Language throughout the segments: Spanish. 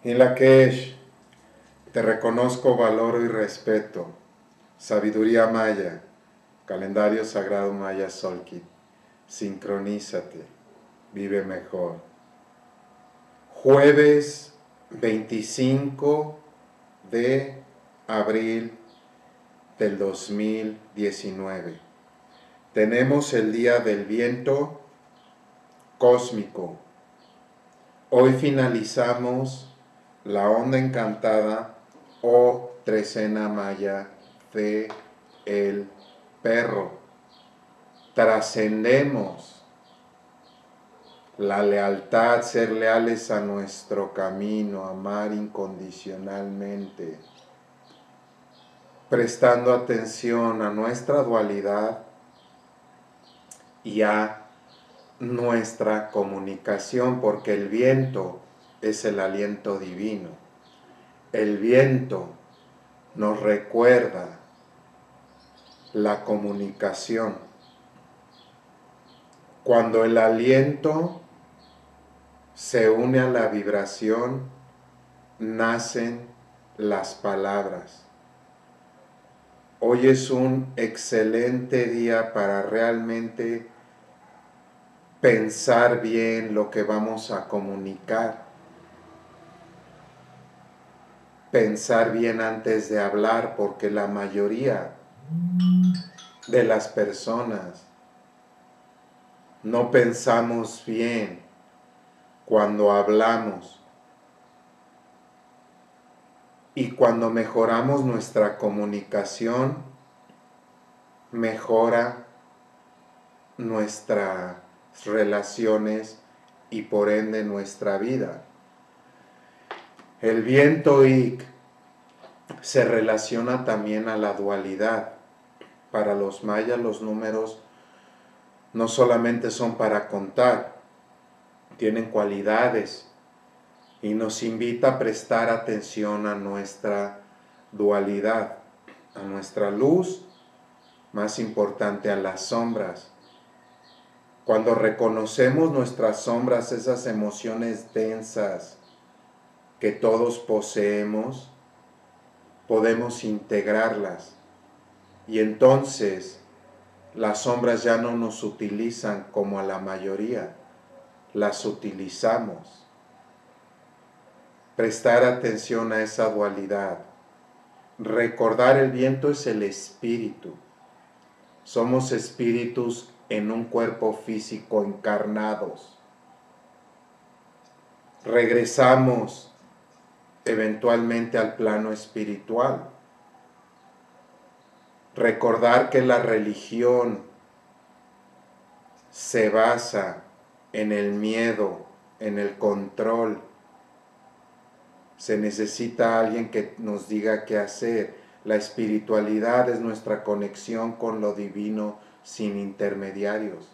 Inlakesh, te reconozco, valoro y respeto. Sabiduría maya, calendario sagrado maya Solkit. Sincronízate, vive mejor. Jueves 25 de abril del 2019. Tenemos el día del viento cósmico. Hoy finalizamos la onda encantada o trecena maya de el perro. Trascendemos la lealtad, ser leales a nuestro camino, amar incondicionalmente, prestando atención a nuestra dualidad y a nuestra comunicación, porque el viento es el aliento divino. El viento nos recuerda la comunicación. Cuando el aliento se une a la vibración, nacen las palabras. Hoy es un excelente día para realmente pensar bien lo que vamos a comunicar. Pensar bien antes de hablar, porque la mayoría de las personas no pensamos bien cuando hablamos. Y cuando mejoramos nuestra comunicación, mejora nuestras relaciones y por ende nuestra vida. El viento Ik se relaciona también a la dualidad. Para los mayas los números no solamente son para contar, tienen cualidades y nos invita a prestar atención a nuestra dualidad, a nuestra luz, más importante a las sombras. Cuando reconocemos nuestras sombras, esas emociones densas que todos poseemos, podemos integrarlas y entonces las sombras ya no nos utilizan como a la mayoría, las utilizamos. Prestar atención a esa dualidad. Recordar el viento es el espíritu. Somos espíritus en un cuerpo físico encarnados. Regresamos eventualmente al plano espiritual. Recordar que la religión se basa en el miedo, en el control. Se necesita alguien que nos diga qué hacer. La espiritualidad es nuestra conexión con lo divino sin intermediarios.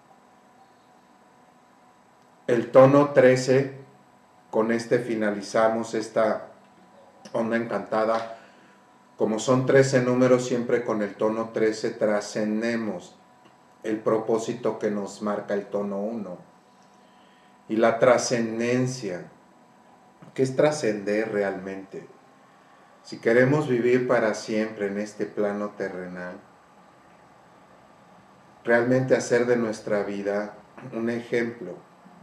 El tono 13, con este finalizamos esta onda encantada. Como son 13 números, siempre con el tono 13 trascendemos el propósito que nos marca el tono 1. Y la trascendencia, ¿qué es trascender realmente? Si queremos vivir para siempre en este plano terrenal, realmente hacer de nuestra vida un ejemplo,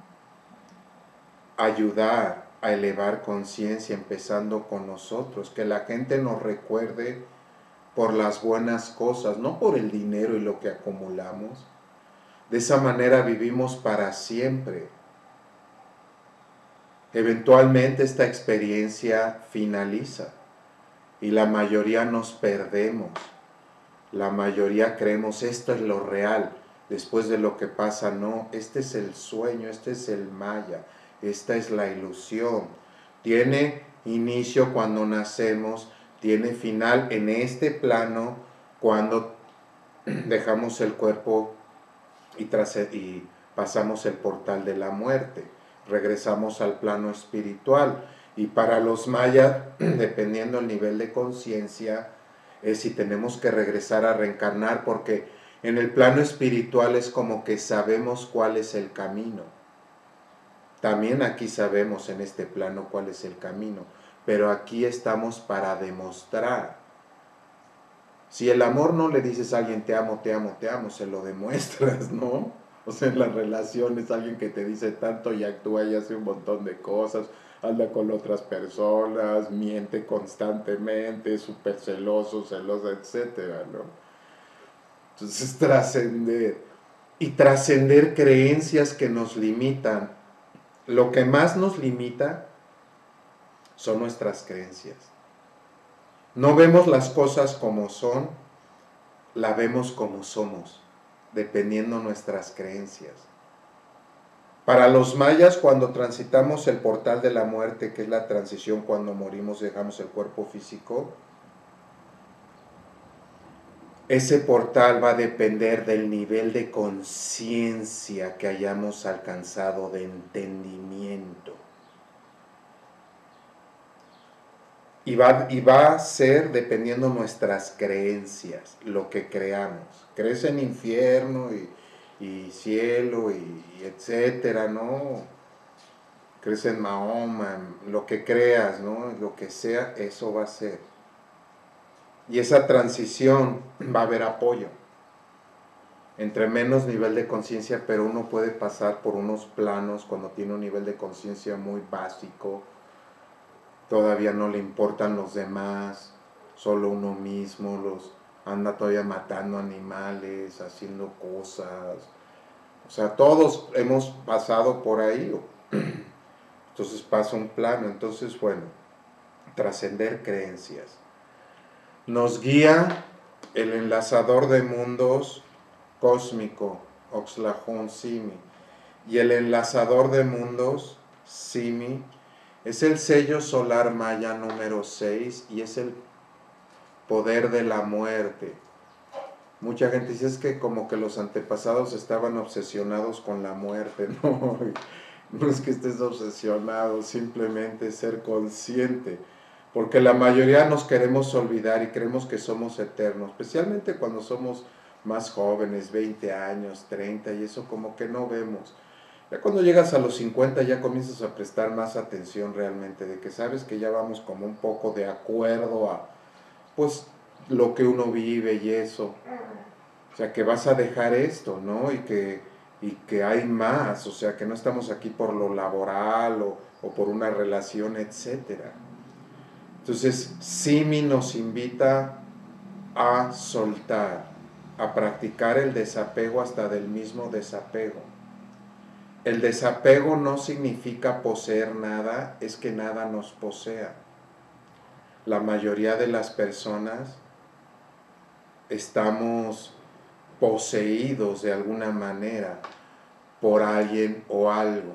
ayudar a elevar conciencia empezando con nosotros, que la gente nos recuerde por las buenas cosas, no por el dinero y lo que acumulamos. De esa manera vivimos para siempre. Eventualmente esta experiencia finaliza y la mayoría nos perdemos. La mayoría creemos esto es lo real, después de lo que pasa no, este es el sueño, este es el maya, esta es la ilusión. Tiene inicio cuando nacemos, tiene final en este plano cuando dejamos el cuerpo y pasamos el portal de la muerte. Regresamos al plano espiritual. Y para los mayas, dependiendo del nivel de conciencia, es si tenemos que regresar a reencarnar, porque en el plano espiritual es como que sabemos cuál es el camino. También aquí sabemos en este plano cuál es el camino, pero aquí estamos para demostrar. Si el amor no le dices a alguien te amo, te amo, te amo, se lo demuestras, ¿no? O sea, en las relaciones alguien que te dice tanto y actúa y hace un montón de cosas, anda con otras personas, miente constantemente, es súper celoso, celosa, etcétera, ¿no? Entonces trascender y trascender creencias que nos limitan. Lo que más nos limita son nuestras creencias. No vemos las cosas como son, la vemos como somos, dependiendo nuestras creencias. Para los mayas, cuando transitamos el portal de la muerte, que es la transición cuando morimos y dejamos el cuerpo físico, ese portal va a depender del nivel de conciencia que hayamos alcanzado, de entendimiento. Y va a ser dependiendo nuestras creencias, lo que creamos. Crees en infierno y cielo y etcétera, ¿no? Crees en Mahoma, lo que creas, ¿no? Lo que sea, eso va a ser. Y esa transición va a haber apoyo. Entre menos nivel de conciencia, pero uno puede pasar por unos planos cuando tiene un nivel de conciencia muy básico, todavía no le importan los demás, solo uno mismo, anda todavía matando animales, haciendo cosas. O sea, todos hemos pasado por ahí. Entonces pasa un plano. Entonces, bueno, trascender creencias. Nos guía el enlazador de mundos cósmico, Oxlajon Simi. Y el enlazador de mundos, Simi, es el sello solar maya número 6 y es el poder de la muerte. Mucha gente dice es que como que los antepasados estaban obsesionados con la muerte. No, no es que estés obsesionado, simplemente ser consciente. Porque la mayoría nos queremos olvidar y creemos que somos eternos, especialmente cuando somos más jóvenes, 20 años, 30, y eso como que no vemos. Ya cuando llegas a los 50 ya comienzas a prestar más atención realmente, de que sabes que ya vamos como un poco de acuerdo a, pues, lo que uno vive y eso. O sea, que vas a dejar esto, ¿no? Y que hay más, o sea, que no estamos aquí por lo laboral o por una relación, etcétera. Entonces, Simi nos invita a soltar, a practicar el desapego hasta del mismo desapego. El desapego no significa poseer nada, es que nada nos posea. La mayoría de las personas estamos poseídos de alguna manera por alguien o algo.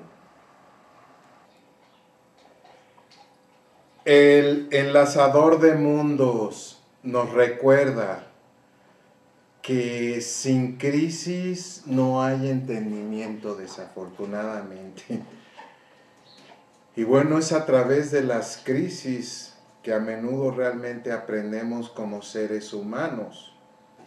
El enlazador de mundos nos recuerda que sin crisis no hay entendimiento, desafortunadamente. Y bueno, es a través de las crisis que a menudo realmente aprendemos como seres humanos.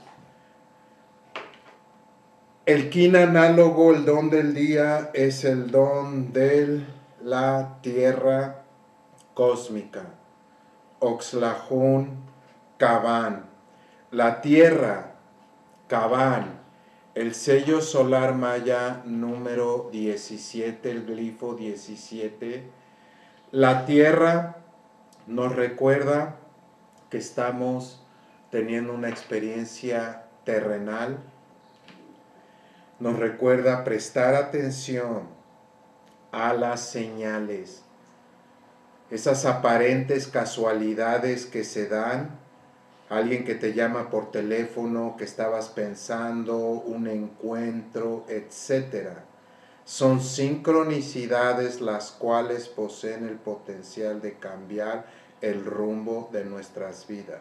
El kin análogo, el don del día, es el don de la tierra cósmica. Oxlajon Cabán. La tierra, Cabán. El sello solar maya número 17, el glifo 17. La tierra nos recuerda que estamos teniendo una experiencia terrenal. Nos recuerda prestar atención a las señales, esas aparentes casualidades que se dan, alguien que te llama por teléfono, que estabas pensando, un encuentro, etcétera. Son sincronicidades las cuales poseen el potencial de cambiar el rumbo de nuestras vidas.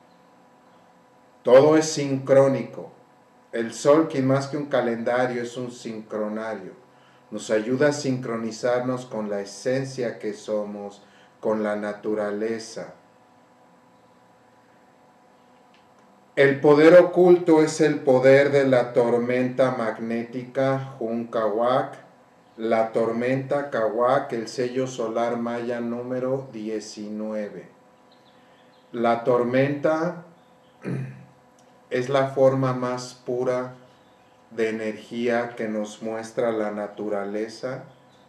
Todo es sincrónico. El sol, que más que un calendario, es un sincronario. Nos ayuda a sincronizarnos con la esencia que somos, con la naturaleza. El poder oculto es el poder de la tormenta magnética Hunkawak, La tormenta Kawak, el sello solar maya número 19. La tormenta es la forma más pura de energía que nos muestra la naturaleza.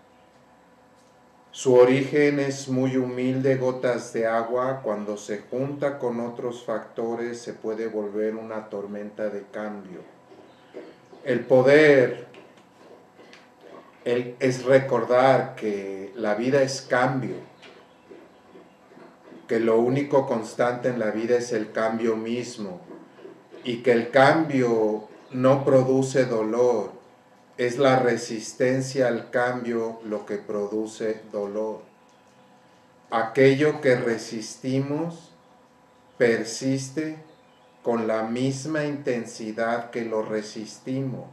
Su origen es muy humilde, gotas de agua. Cuando se junta con otros factores se puede volver una tormenta de cambio. El poder es recordar que la vida es cambio, que lo único constante en la vida es el cambio mismo y que el cambio no produce dolor, es la resistencia al cambio lo que produce dolor. Aquello que resistimos persiste con la misma intensidad que lo resistimos.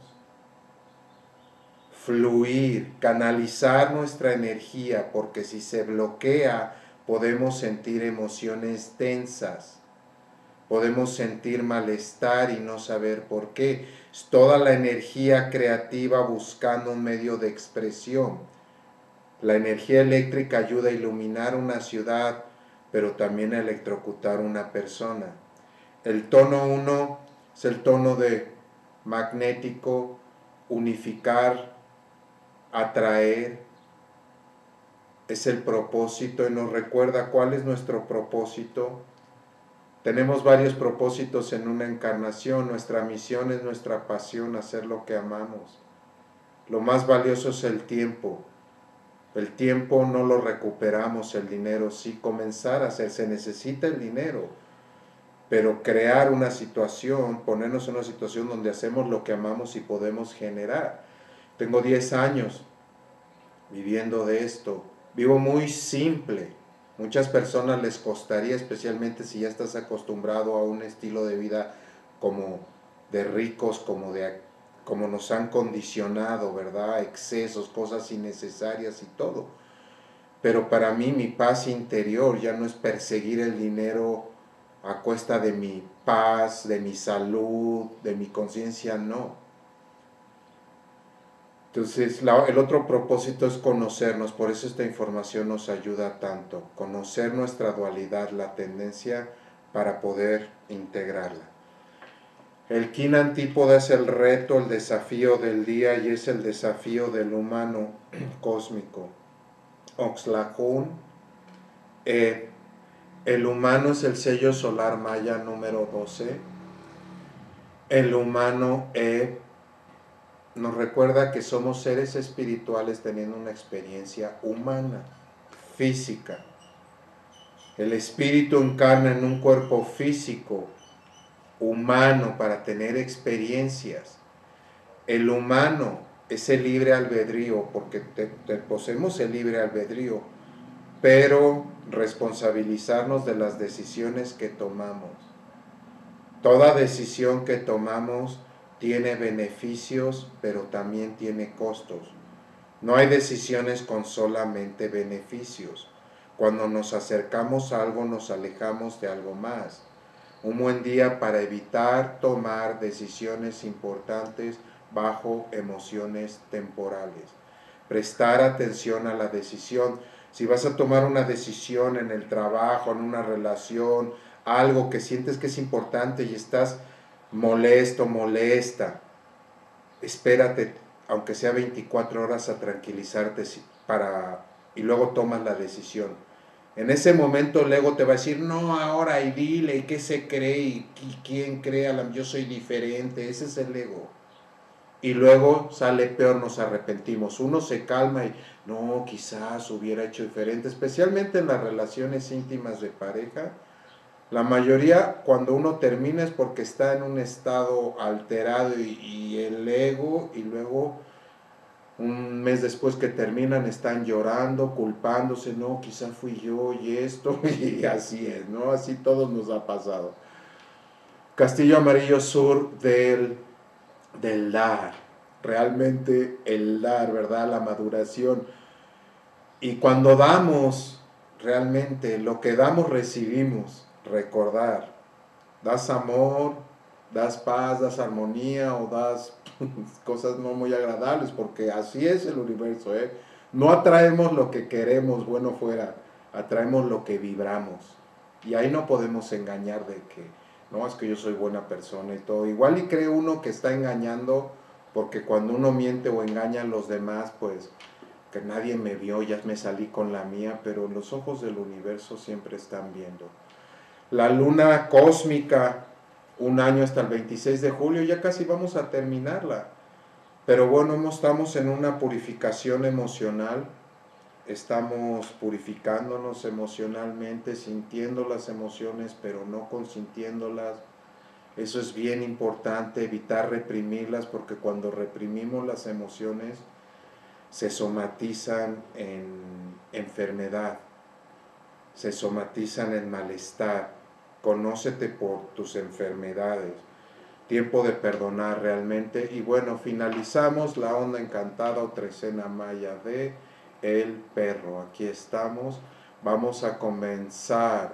Fluir, canalizar nuestra energía, porque si se bloquea podemos sentir emociones tensas, podemos sentir malestar y no saber por qué. Es toda la energía creativa buscando un medio de expresión. La energía eléctrica ayuda a iluminar una ciudad, pero también a electrocutar una persona. El tono 1 es el tono de magnético, unificar, atraer, es el propósito y nos recuerda cuál es nuestro propósito. Tenemos varios propósitos en una encarnación. Nuestra misión es nuestra pasión, hacer lo que amamos. Lo más valioso es el tiempo. El tiempo no lo recuperamos, el dinero sí. Comenzar a hacer, se necesita el dinero, pero crear una situación, ponernos en una situación donde hacemos lo que amamos y podemos generar. Tengo 10 años viviendo de esto. Vivo muy simple. Muchas personas les costaría, especialmente si ya estás acostumbrado a un estilo de vida como de ricos, como nos han condicionado, ¿verdad? Excesos, cosas innecesarias y todo. Pero para mí mi paz interior ya no es perseguir el dinero a cuesta de mi paz, de mi salud, de mi conciencia, no. Entonces, el otro propósito es conocernos, por eso esta información nos ayuda tanto, conocer nuestra dualidad, la tendencia para poder integrarla. El kin antípoda es el reto, el desafío del día y es el desafío del humano cósmico. Oxlackun, el humano es el sello solar maya número 12. El humano nos recuerda que somos seres espirituales teniendo una experiencia humana, física. El espíritu encarna en un cuerpo físico, humano, para tener experiencias. El humano es el libre albedrío, porque poseemos el libre albedrío, pero responsabilizarnos de las decisiones que tomamos. Toda decisión que tomamos tiene beneficios, pero también tiene costos. No hay decisiones con solamente beneficios. Cuando nos acercamos a algo, nos alejamos de algo más. Un buen día para evitar tomar decisiones importantes bajo emociones temporales. Prestar atención a la decisión. Si vas a tomar una decisión en el trabajo, en una relación, algo que sientes que es importante y estás molesto, molesta, espérate, aunque sea 24 horas, a tranquilizarte y luego tomas la decisión. En ese momento el ego te va a decir, no, ahora y dile, ¿y qué se cree? ¿Y quién cree? Yo soy diferente. Ese es el ego. Y luego sale peor, nos arrepentimos. Uno se calma y, no, quizás hubiera hecho diferente, especialmente en las relaciones íntimas de pareja. La mayoría, cuando uno termina, es porque está en un estado alterado y el ego, y luego un mes después que terminan están llorando, culpándose, no, quizá fui yo y esto, y así es, ¿no? Así todos nos ha pasado. Castillo Amarillo Sur del dar, realmente el dar, ¿verdad? La maduración. Y cuando damos, realmente lo que damos recibimos, recordar. Das amor, das paz, das armonía o das cosas no muy agradables, porque así es el universo, ¿eh? No atraemos lo que queremos, bueno fuera, atraemos lo que vibramos. Y ahí no podemos engañar de que, no, es que yo soy buena persona y todo. Igual y cree uno que está engañando, porque cuando uno miente o engaña a los demás, pues que nadie me vio, ya me salí con la mía, pero los ojos del universo siempre están viendo. La luna cósmica, un año hasta el 26 de julio, ya casi vamos a terminarla. Pero bueno, estamos en una purificación emocional, estamos purificándonos emocionalmente, sintiendo las emociones, pero no consintiéndolas. Eso es bien importante, evitar reprimirlas, porque cuando reprimimos las emociones se somatizan en enfermedad, se somatizan en malestar. Conócete por tus enfermedades. Tiempo de perdonar realmente. Y bueno, finalizamos la onda encantada o trecena maya de El Perro. Aquí estamos. Vamos a comenzar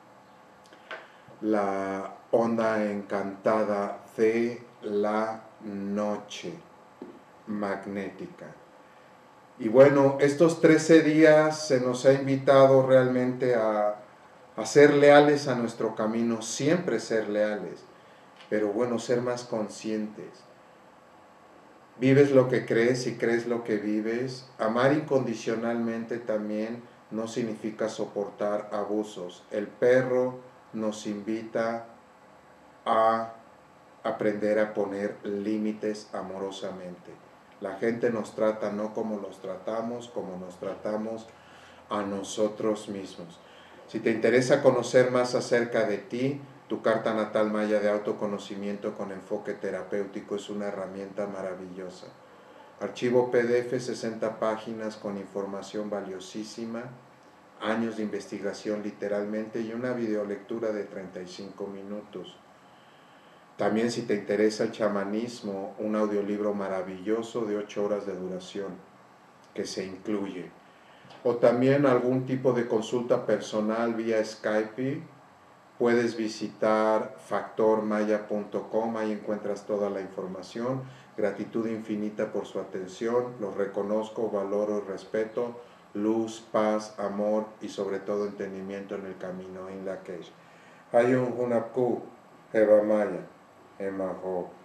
la onda encantada de la noche magnética. Y bueno, estos 13 días se nos ha invitado realmente a ser leales a nuestro camino, siempre ser leales, pero bueno, ser más conscientes. Vives lo que crees y crees lo que vives. Amar incondicionalmente también no significa soportar abusos. El perro nos invita a aprender a poner límites amorosamente. La gente nos trata no como como nos tratamos a nosotros mismos. Si te interesa conocer más acerca de ti, tu carta natal maya de autoconocimiento con enfoque terapéutico es una herramienta maravillosa. Archivo PDF, 60 páginas con información valiosísima, años de investigación literalmente y una videolectura de 35 minutos. También si te interesa el chamanismo, un audiolibro maravilloso de 8 horas de duración que se incluye. O también algún tipo de consulta personal vía Skype. Puedes visitar factormaya.com, ahí encuentras toda la información. Gratitud infinita por su atención, los reconozco, valoro y respeto. Luz, paz, amor y sobre todo entendimiento en el camino en la que Hayun Hunapku, Eva Maya, Emaho.